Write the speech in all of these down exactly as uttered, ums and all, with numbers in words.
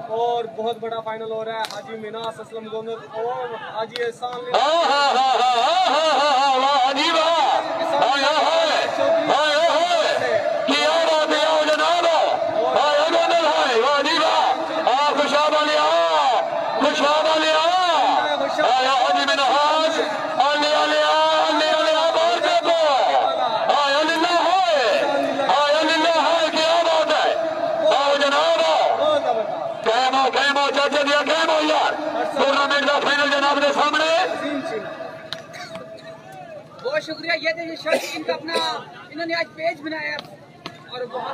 और बहुत बड़ा फाइनल हो रहा है। हाजी मिनास असलम गोंदल और हाजी एहसान बहुत शुक्रिया। ये देखिए शर्ट इनका अपना इन्होंने आज पेज बनाया और बहुत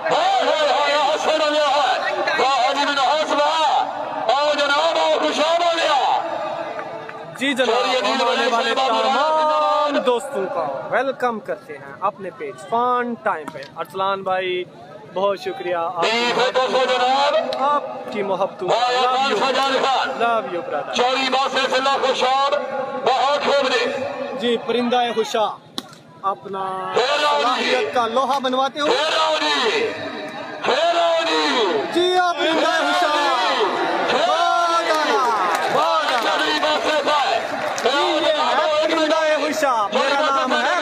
जी जनाब आने वाले तमाम दोस्तों का वेलकम करते हैं अपने पेज फन टाइम पे। अरसलान भाई बहुत शुक्रिया आपकी मोहब्बत। Love you brother. जी परिंदा खुशा अपना सलाहियत का लोहा बनवाते हो जी आप परिंदा खुशा मेरा नाम है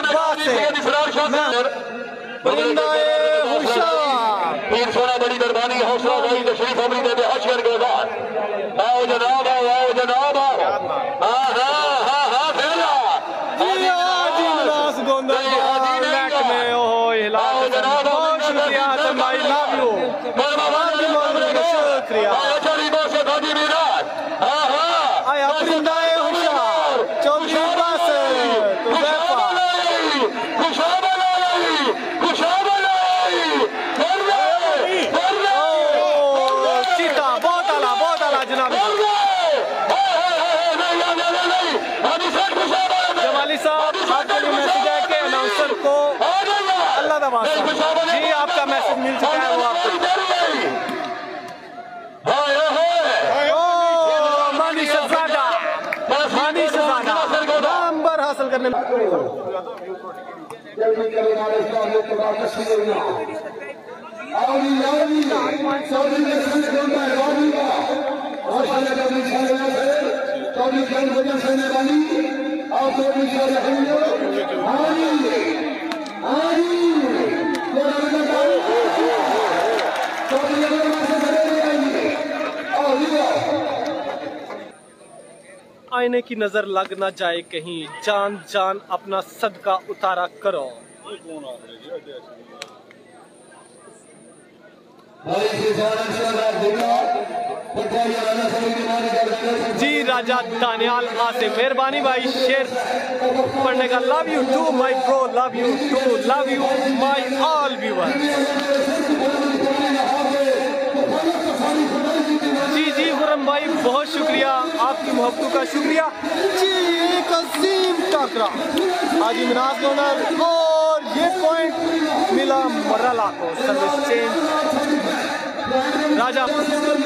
परिंदा खुशा। सोना बड़ी मेहरबानी हौसला भाई तशरीफ अमरी दे हशर के बाद आओ जनाब आओ आओ जनाब आओ। हाँ हाँ हाँ हाँ फेरा जी मिनास गोंदल लेक में ओ हिला बहुत शुक्रिया भाई लव यू शुक्रिया। हाँ हाँ आया परिंदा खुशा चौधरी बस जमाली साहब आपके लिए मैसेज है कि अनाउंसर को अल्लाह दा वास्ता जी आपका मैसेज मिल चुका है वो आपको मानी शहजादा मानी शहजादा नंबर हासिल करने में आईने की नजर लग ना जाए कहीं जान जान अपना सदका उतारा करो। जी राजा दानियाल आसे मेहरबानी भाई शेर पढ़ने का love you too my bro love you too love you my all viewers. जी जी खुरम भाई बहुत शुक्रिया आपकी मोहब्बत का शुक्रिया जी। एक अजीम टाकरा हाजी मिनास डोनर और ये पॉइंट मिला मर्रला को सर्विस चेंज राजा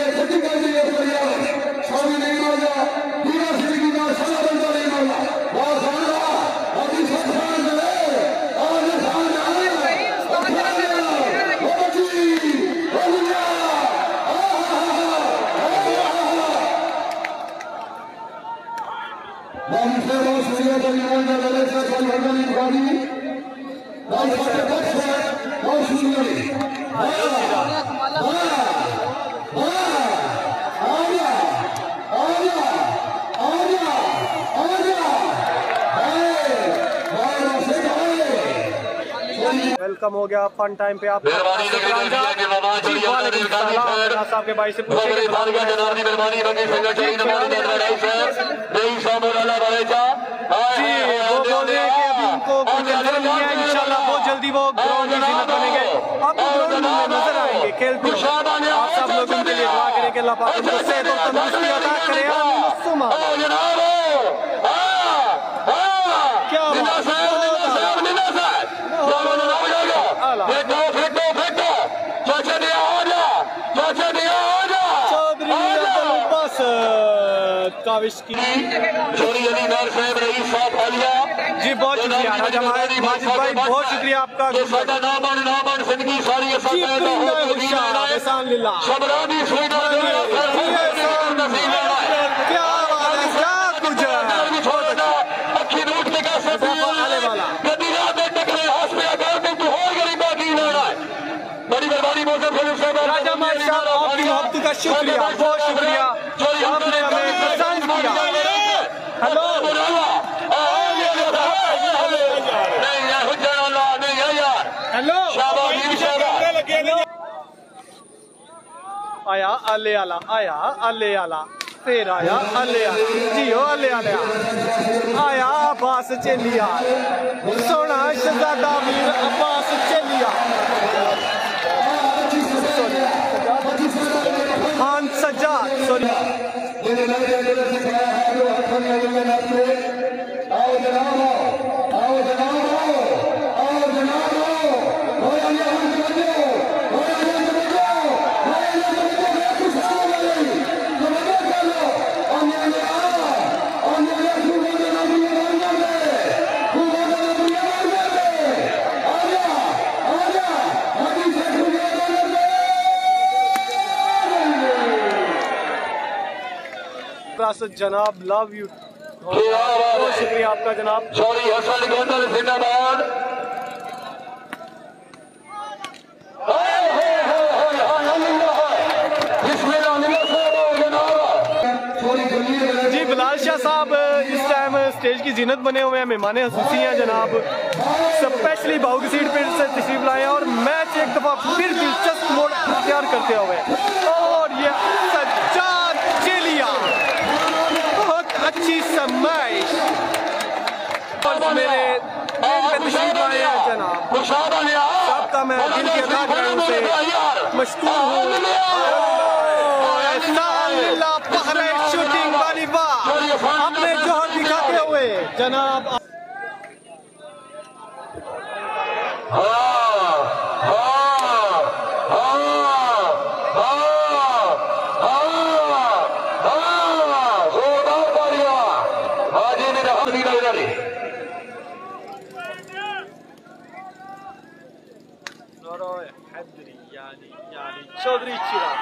वेलकम हो गया फन टाइम पे आप साहब के भाई से इंशाल्लाह बहुत जल्दी वो ग्राउंड में बनेंगे आपको ग्राउंड में नजर आएंगे खेलते हुए। आप सब लोग उनके लिए दुआ करें कि अल्लाह पाक उनको सेहत और तंदुरुस्ती अता करे। क्या काविश की जी बहुत शुक्रिया राजा माजिद भाई बहुत शुक्रिया आपका। जी मोहब्बत का शुक्रिया, बहुत शुक्रिया, आपने हमें पसंद किया। हेलो हेलो आया अले आला, आया अले आला, फिर आया अले आला, जियो अले आले आया अब्बास चेलिया, सोना शहजादा वीर अब्बास चेलिया, खान सज्जाद सॉरी जनाब, लव यू, बहुत शुक्रिया आपका जनाब। सॉरी हसन गोंदल जिंदाबाद। जी बिलाल शाह साहब इस टाइम स्टेज की जीनत बने हुए हैं, मेहमान हसूसी हैं जनाब, स्पेशली बाहू की सीट पर से तशरीफ लाए हैं और मैच एक दफा फिर दिलचस्प मोड़ तैयार करते हुए और ये सज्जाद चेलिया अच्छी समाइश मेरे तशरीफ आए हैं जनाब, सबका मैं दिल की अदा करने से मशकूर हूँ। शूटिंग वाली बात अपने जोहर दिखाते हुए जनाब। चौधरी चिराग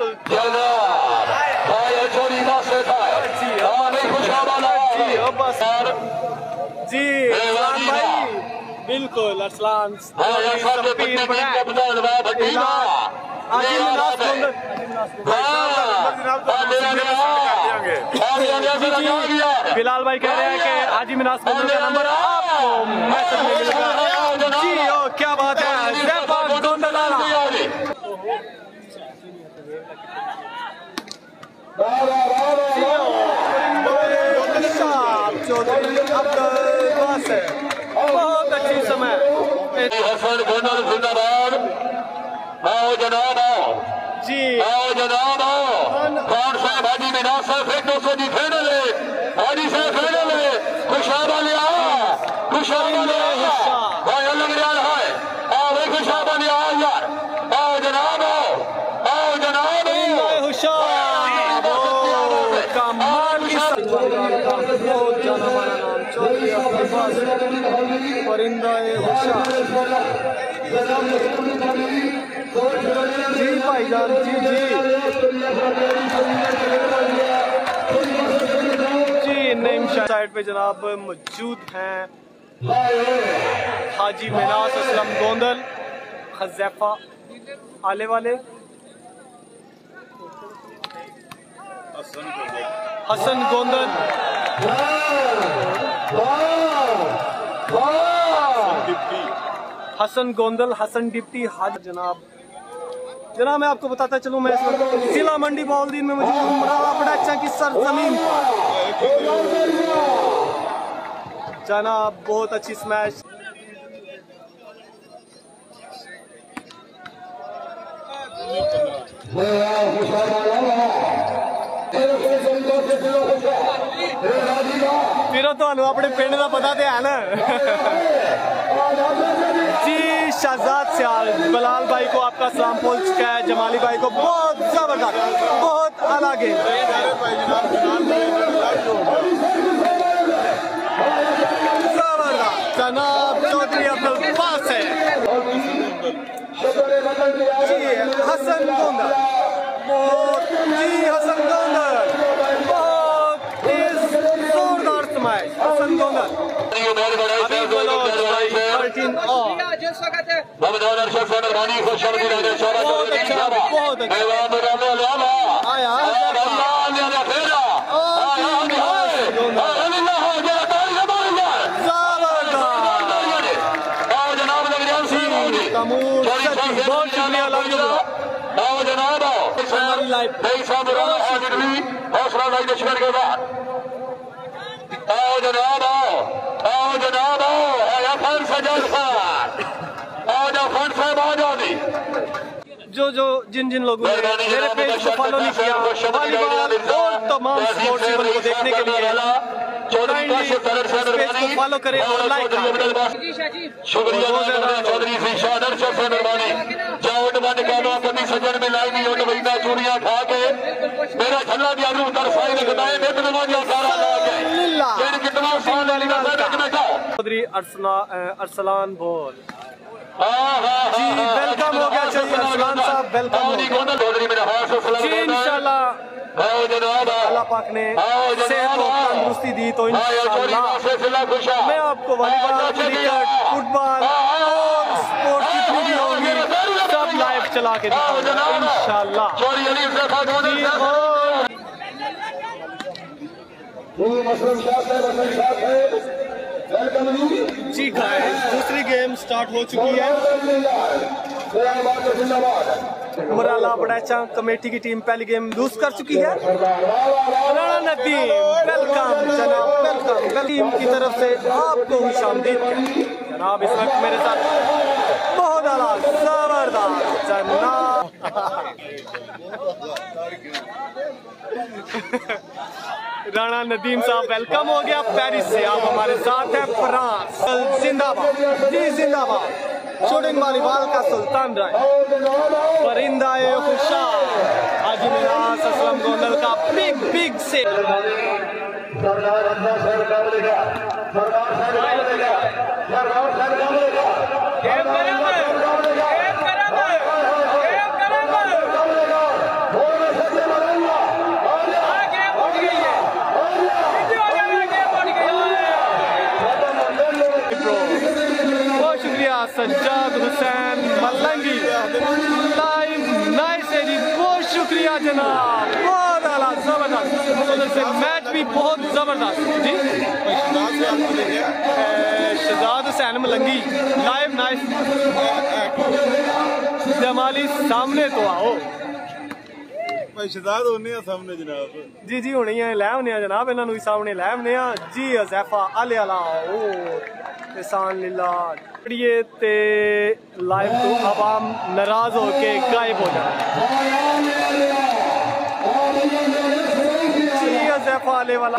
जी भाई बिल्कुल अरसलान बिलाल भाई कह रहे हैं कि हाजी मिनास का नंबर आपको मैसेज में मिलेगा। जी ओ क्या बात है, बहुत अच्छी समय हसन गोंदल जिंदाबाद। आओ जनाब आओ जी, आओ जनाब आओ। कौन सा हाजी मिनास फिर दो सौ जी फेर ले हाजी से फेर ले खुशाबा ले आओ, खुशाबा ले आओ भाई लग रहा है। आओ भाई खुशाबा ले आओ यार, आओ जनाब आओ, आओ जनाब कमाल की बहुत जाना माना नाम चौधरी अब्बास परिंदा जी भाईजान जी जी जी नईम साइड पे जनाब मौजूद हैं हाजी मिनास असलम गोंदल, खजैफा आले वाले, हसन गोंदल, हसन गोंदल, हसन डिप्टी हाज जनाब। जनाब मैं आपको बताता चलूं, मैं इस वक्त जिला मंडी बाउलदीन में मौजूद हूं, प्रोडक्शन की सरजमीन जनाब। बहुत अच्छी स्मैश फिर तो अपने पिंड का पता तो है ना। जी शहजाद सियाल बिलाल भाई को आपका सलाम पहुंच चुका है, जमाली भाई को बहुत जबरदस्त बहुत अलग है जबरदस्त जनाब चौधरी अब्दुल बास है जी, हसन गोंदल बहुत जी हसन गोंदल बहुत तेज जोरदार स्मैश हसन गोंदल अभी बोलो स्वागत है बहुत अच्छा नहीं साहब हाजिर हुई हौसला भाई दुश्मन के बाद आओ जनाब आओ आओ जनाब आओ आया फन सजल खान आओ जा फन साहब आ जाओ दी जो जो जिन जिन लोगों ने मेरे पेज को फॉलो नहीं किया वॉलीबॉल और तमाम स्पोर्ट्स इवेंट को देखने के लिए पेज को फॉलो करें और लाइक करें। शुक्रिया चौधरी से शादर से मेहरबानी जाओ बंद कानों कभी सजन में लाई नहीं हो वहीदा चूड़ियां खा के मेरा छल्ला दिया रू तरफाई लगता है मैं नमाजिया सारा ला के फिर कितना साल वाली का साथ बैठा चौधरी अरसलान बोल जी वेलकम हो गया चलिए अरसलान साहब वेलकम हो गया जी इंशाल्लाह अल्लाह पाक ने सेहत और तंदुरुस्ती दी तो इंशाल्लाह मैं आपको वॉलीबॉल क्रिकेट फुटबॉल और स्पोर्ट्स जितनी भी होंगी सब लाइव चला के दिखाऊंगा इंशाल्लाह जी गाइस दूसरी गेम स्टार्ट हो चुकी है। मुराला बड़ाचा कमेटी की टीम पहली गेम लूज कर चुकी है। राणा नदीम वेलकम जनाब वेलकम टीम की तरफ से आपको खुशामदीद जनाब। इस वक्त मेरे साथ बहुत आला जबरदस्त जनाब राणा नदीम साहब वेलकम हो गया पेरिस से। आप हमारे साथ हैं फ्रांस जिंदाबाद जी जिंदाबाद। शूटिंग वॉलीबॉल का सुल्तान राय परिंदा खुशाल हाजी मिनास असलम गोंदल का बिग बिग से सज्जाद हुसैन मलंगी लाइव नाइस है जी बहुत शुक्रिया जनाब बहुत आला जबरदस्त उधर से मैच भी बहुत जबरदस्त जी। शहजाद हुसैन मलंगी लाइव नाइस जमाली सामने तो आओ शहजाद होने सामने जनाब जी जी होनी है लै आने जनाब इन्हों भी सामने लै आने जी। अजैफा अले अला एहसान लीला ते लाइव तो आवाम नाराज होके गायब हो जाए। अजैफा अले वाला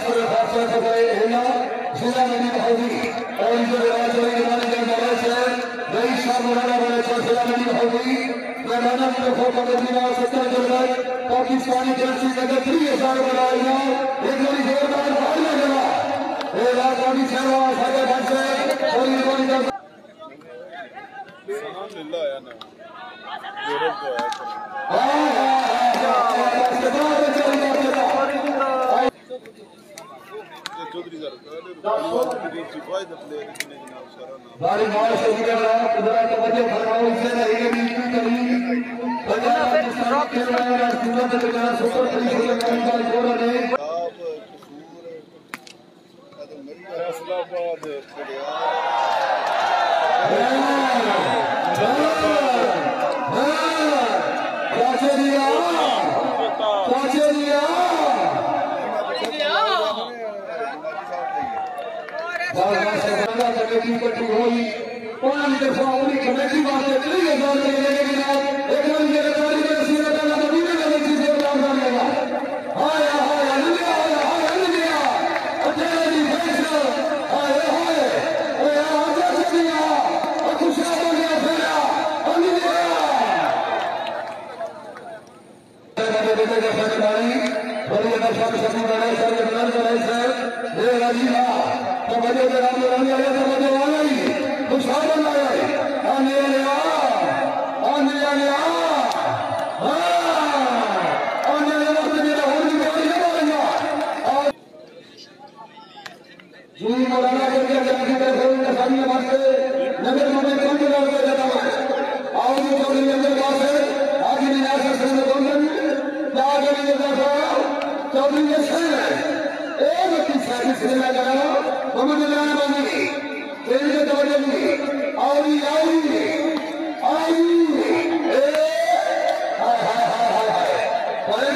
पाकिस्तानी जर्सी चौधरी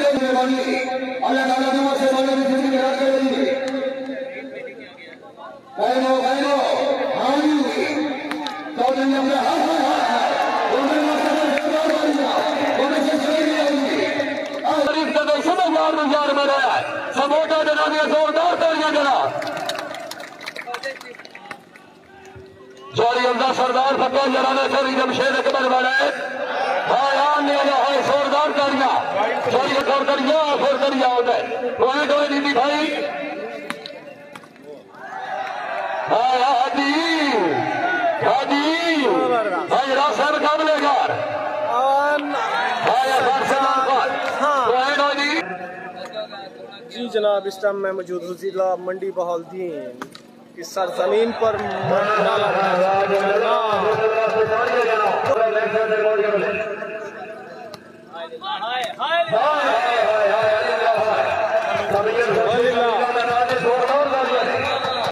समोटा जना दिया जोरदार तालियां जना जोरी अल्लाह सरदार फतेह जनाने चोरी जमशेद अकबर वाला है हाँ ने है जोरदार तालियां जोरी कर करिया फिर करिया उधर कोई कोई दीदी भाई हाँ हाजी हाजी भाई राज साहब काबलेगार जी जनाब, इस टाइम मैं मौजूद हूँ जिला मंडी बहाउद्दीन की सरजमीन पर।